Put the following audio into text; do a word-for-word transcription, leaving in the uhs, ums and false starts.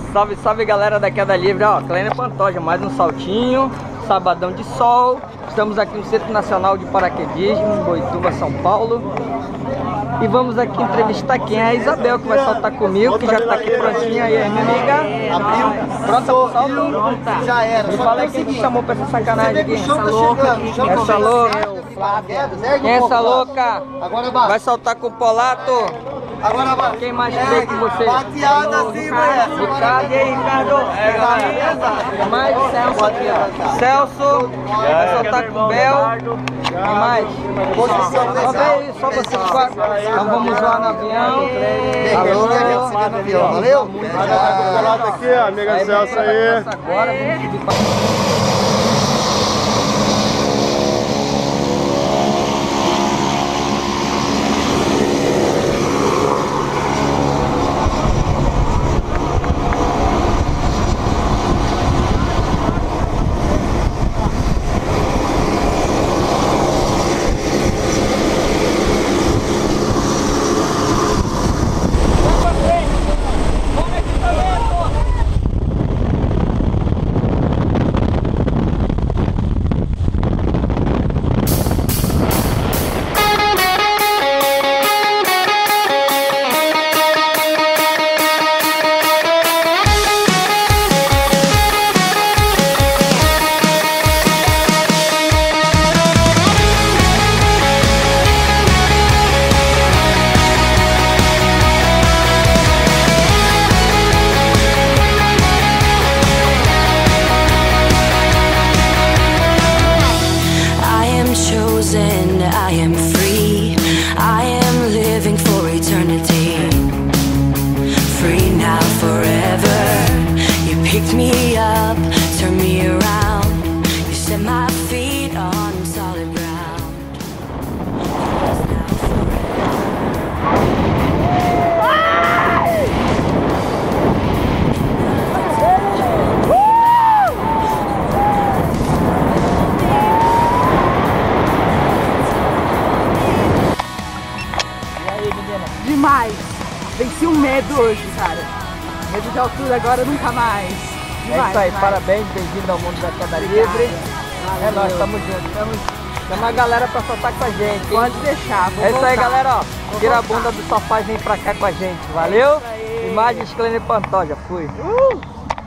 Salve, salve galera da Queda Livre, ó, Kleiner Pantoja, mais um saltinho, sabadão de sol. Estamos aqui no Centro Nacional de Paraquedismo, em Boituva, São Paulo. E vamos aqui entrevistar quem é a Isabel, que vai saltar comigo, que já tá aqui prontinha aí, minha amiga. Abriu, pronta pro salto? Pronta. Já era. Me fala aí quem te chamou pra essa sacanagem aqui. Essa louca. Essa louca. Quem é essa louca? Agora vai. Vai saltar com o Polato? Agora vai. Quem mais veio com você? Bateada assim, mulher. Ricardo, e aí, Ricardo? É, mais Celso aqui, ó. Celso, vai soltar com o Bel. Quem mais? Só vem aí, só vocês quatro. Então vamos lá no avião. Alô. Valeu? Colado aqui, amiga Celso aí. Agora, vamos subir pra... I am free, I am living for eternity. Free now, forever. You picked me up, turned me around. You set my feet on solid ground. Now demais! Venci o medo hoje, cara. Medo de altura agora nunca mais. Demais, é isso aí, demais. parabéns, bem-vindo ao mundo da Queda Livre. É nóis, tamo junto. Tamo... Tem uma galera pra soltar com a gente, hein? Pode deixar, vou É isso aí, voltar. galera, ó. Vou Tira a voltar. bunda do sofá e vem pra cá com a gente, valeu? É isso aí. Imagens Kleiner Pantoja, fui. Uh!